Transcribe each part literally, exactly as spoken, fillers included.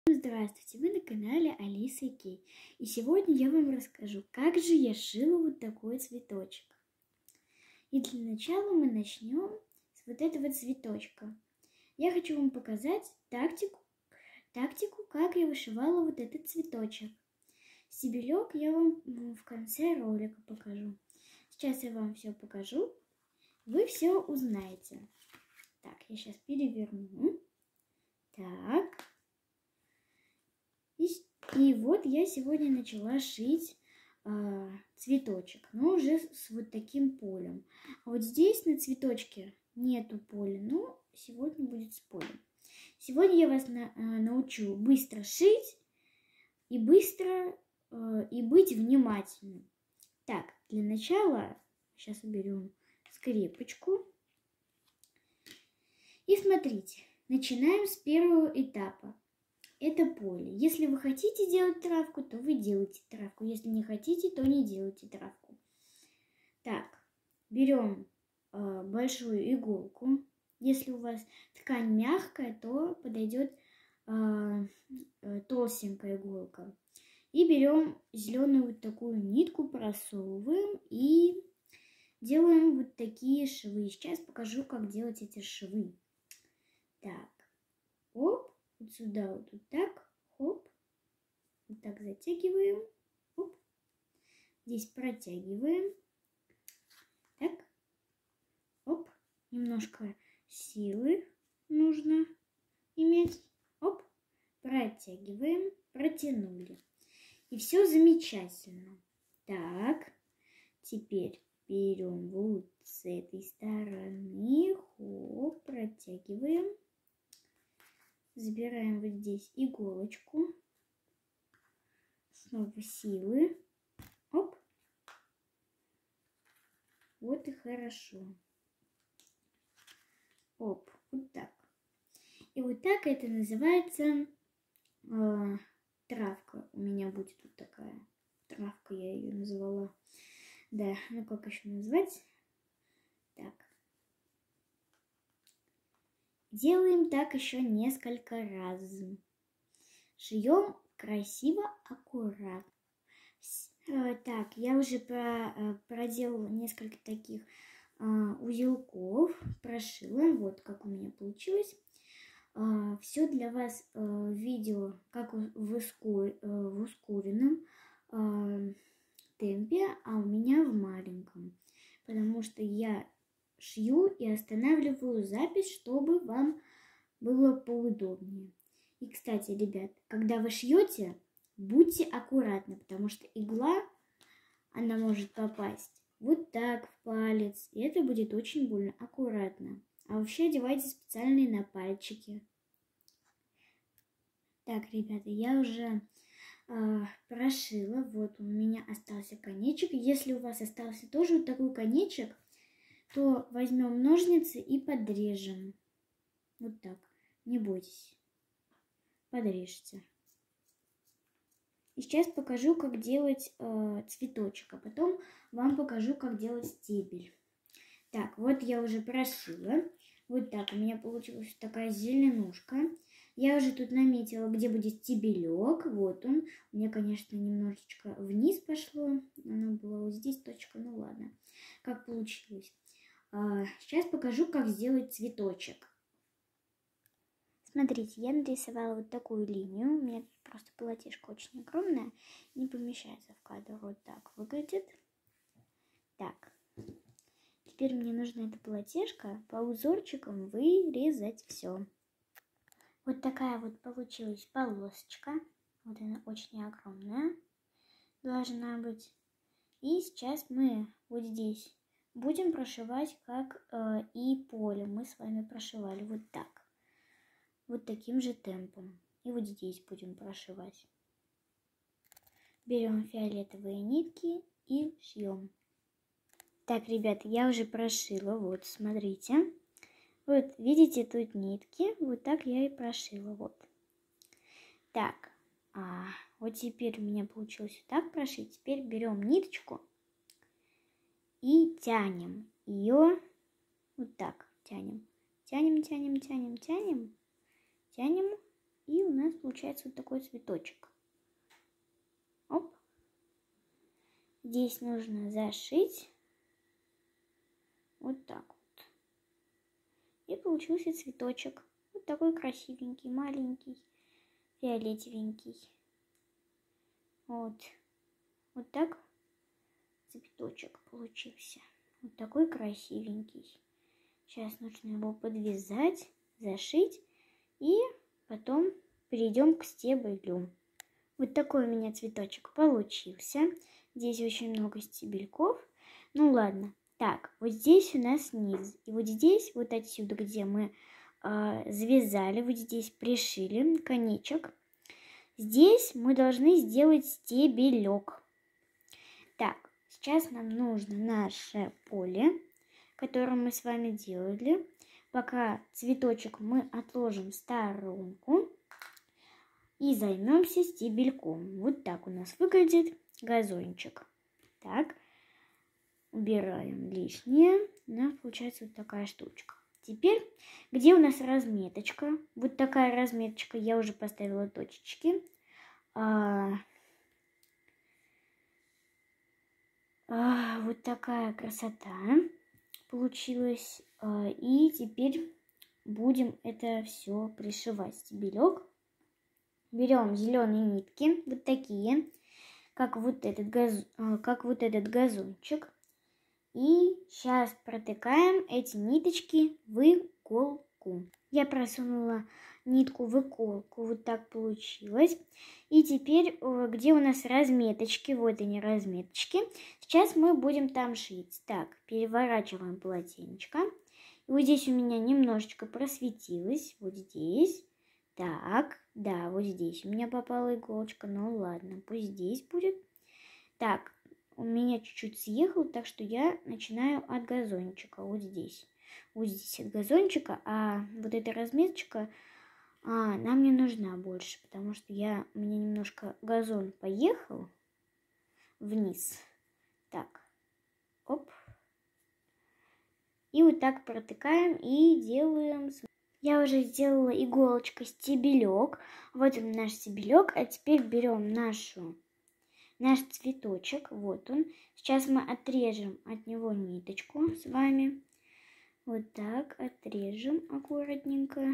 Здравствуйте, вы на канале Алиса и Кей. И сегодня я вам расскажу, как же я шила вот такой цветочек. И для начала мы начнем с вот этого цветочка. Я хочу вам показать тактику, тактику, как я вышивала вот этот цветочек. Стебелек я вам в конце ролика покажу. Сейчас я вам все покажу, вы все узнаете. Так, я сейчас переверну. Так. И, и вот я сегодня начала шить э, цветочек, но уже с вот таким полем. А вот здесь на цветочке нету поля, но сегодня будет с полем. Сегодня я вас на, э, научу быстро шить и быстро э, и быть внимательным. Так, для начала сейчас уберем скрепочку. И смотрите, начинаем с первого этапа. Это поле. Если вы хотите делать травку, то вы делаете травку. Если не хотите, то не делайте травку. Так, берем э, большую иголку. Если у вас ткань мягкая, то подойдет э, э, толстенькая иголка. И берем зеленую вот такую нитку, просовываем и делаем вот такие швы. Сейчас покажу, как делать эти швы. Так, оп. Вот сюда, вот, вот так, хоп, вот так затягиваем, хоп, здесь протягиваем, так, оп, немножко силы нужно иметь, оп, протягиваем, протянули. И все замечательно. Так, теперь берем вот с этой стороны, хоп, протягиваем. Забираем вот здесь иголочку, снова силы, оп, вот и хорошо, оп, вот так. И вот так это называется э, травка. У меня будет вот такая травка, я ее назвала. Да, ну как еще назвать? Так. Делаем так еще несколько раз. Шьем красиво, аккуратно. Так, я уже про, проделала несколько таких а, узелков, прошила. Вот как у меня получилось. А, все для вас а, видео, как в, ускор, в ускоренном а, темпе, а у меня в маленьком. Потому что я шью и останавливаю запись, чтобы вам было поудобнее. И, кстати, ребят, когда вы шьете, будьте аккуратны, потому что игла, она может попасть вот так в палец, и это будет очень больно. Аккуратно. А вообще одевайте специальные на пальчики. Так, ребята, я уже э, прошила. Вот у меня остался конечек. Если у вас остался тоже вот такой конечек, то возьмем ножницы и подрежем. Вот так. Не бойтесь. Подрежьте. И сейчас покажу, как делать э, цветочек, а потом вам покажу, как делать стебель. Так, вот я уже прошила. Вот так у меня получилась такая зеленушка. Я уже тут наметила, где будет стебелек. Вот он. У меня, конечно, немножечко вниз пошло. Оно было вот здесь точка. Ну ладно. Как получилось. Сейчас покажу, как сделать цветочек. Смотрите, я нарисовала вот такую линию. У меня тут просто полотишко очень огромное. Не помещается в кадр. Вот так выглядит. Так. Теперь мне нужно это полотишко по узорчикам вырезать все. Вот такая вот получилась полосочка. Вот она очень огромная должна быть. И сейчас мы вот здесь будем прошивать, как э, и поле мы с вами прошивали вот так. Вот таким же темпом. И вот здесь будем прошивать. Берем фиолетовые нитки и шьем. Так, ребята, я уже прошила. Вот, смотрите. Вот, видите, тут нитки. Вот так я и прошила. Вот. Так, а вот теперь у меня получилось вот так прошить. Теперь берем ниточку и тянем ее вот так. Тянем. Тянем, тянем, тянем, тянем. Тянем И у нас получается вот такой цветочек. Оп. Здесь нужно зашить. Вот так вот. И получился цветочек. Вот такой красивенький, маленький, фиолетовенький. Вот. Вот так цветочек получился. Вот такой красивенький. Сейчас нужно его подвязать, зашить. И потом перейдем к стеблю. Вот такой у меня цветочек получился. Здесь очень много стебельков. Ну ладно. Так, вот здесь у нас низ. И вот здесь, вот отсюда, где мы э, завязали, вот здесь пришили конечек. Здесь мы должны сделать стебелек. Так, сейчас нам нужно наше поле, которое мы с вами делали. Пока цветочек мы отложим в сторонку и займемся стебельком. Вот так у нас выглядит газончик. Так, убираем лишнее. У нас получается вот такая штучка. Теперь, где у нас разметочка? Вот такая разметочка. Я уже поставила точечки. А, а, вот такая красота получилась. А, и теперь будем это все пришивать. Стебелек. Берем зеленые нитки, вот такие, как вот этот, газ... как вот этот газончик. И сейчас протыкаем эти ниточки в иголку. Я просунула нитку в иголку, вот так получилось. И теперь, где у нас разметочки, вот они разметочки, сейчас мы будем там шить. Так, переворачиваем полотенечко. И вот здесь у меня немножечко просветилось, вот здесь. Так, да, вот здесь у меня попала иголочка, ну ладно, пусть здесь будет. Так, у меня чуть-чуть съехал, так что я начинаю от газончика, вот здесь. Вот здесь от газончика, а вот эта разметочка а, нам не нужна больше, потому что я, у меня немножко газон поехал вниз. Так, оп. И вот так протыкаем и делаем... Я уже сделала иголочкой стебелек. Вот он наш стебелек. А теперь берем нашу, наш цветочек. Вот он. Сейчас мы отрежем от него ниточку с вами. Вот так отрежем аккуратненько.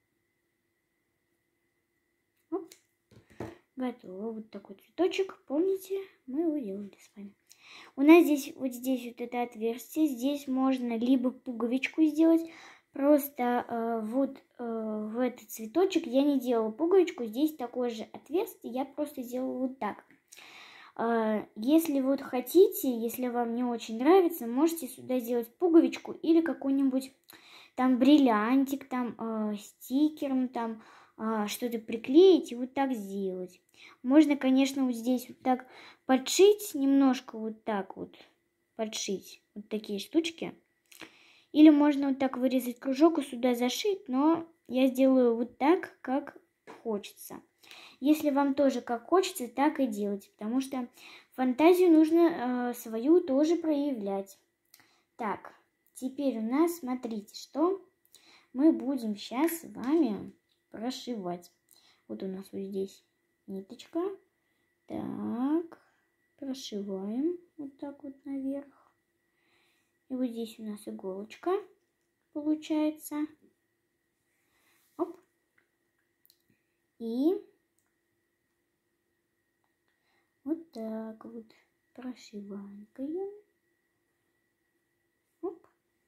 Оп. Готово. Вот такой цветочек. Помните, мы его делали с вами. У нас здесь вот здесь вот это отверстие. Здесь можно либо пуговичку сделать. Просто э, вот э, в этот цветочек я не делала пуговичку. Здесь такое же отверстие. Я просто сделала вот так. Э, если вот хотите, если вам не очень нравится, можете сюда сделать пуговичку или какой-нибудь там бриллиантик, там э, стикером, там э, что-то приклеить и вот так сделать. Можно, конечно, вот здесь вот так подшить немножко, вот так вот подшить вот такие штучки. Или можно вот так вырезать кружок и сюда зашить, но я сделаю вот так, как хочется. Если вам тоже как хочется, так и делайте, потому что фантазию нужно э, свою тоже проявлять. Так, теперь у нас, смотрите, что мы будем сейчас с вами прошивать. Вот у нас вот здесь ниточка. Так, прошиваем вот так вот наверх. И вот здесь у нас иголочка получается. Оп. И вот так вот прошиваем. Оп.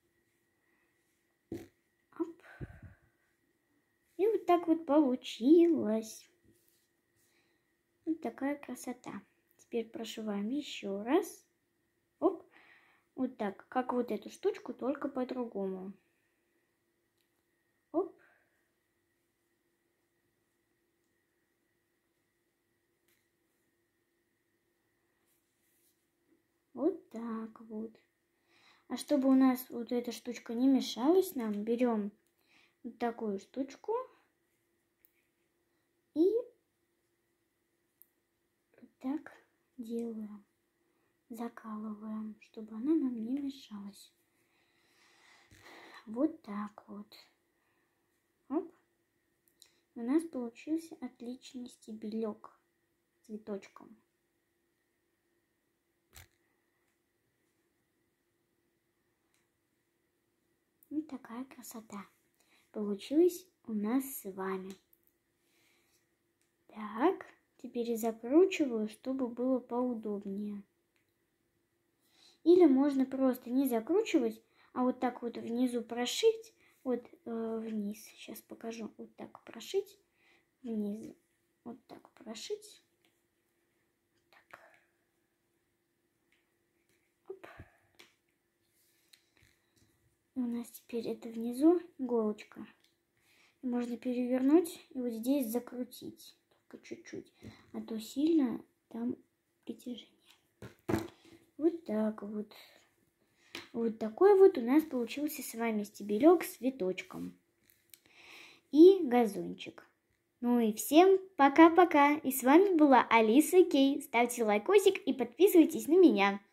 Оп. И вот так вот получилось. Вот такая красота. Теперь прошиваем еще раз. Оп. Вот так, как вот эту штучку, только по-другому. Оп. Вот так вот. А чтобы у нас вот эта штучка не мешалась нам, берем вот такую штучку и вот так делаем. Закалываем, чтобы она нам не мешалась. Вот так вот. Оп. у нас получился отличный стебелек с цветочком. Вот такая красота получилась у нас с вами. Так, теперь закручиваю, чтобы было поудобнее. Или можно просто не закручивать, а вот так вот внизу прошить, вот э, вниз. Сейчас покажу. Вот так прошить вниз. Вот так прошить. Так. Оп. И у нас теперь это внизу иголочка. Можно перевернуть и вот здесь закрутить. Только чуть-чуть. А то сильно там притяжение. Вот так вот. Вот такой вот у нас получился с вами стебелек с цветочком. И газончик. Ну и всем пока-пока. И с вами была Алиса Кей. Ставьте лайкосик и подписывайтесь на меня.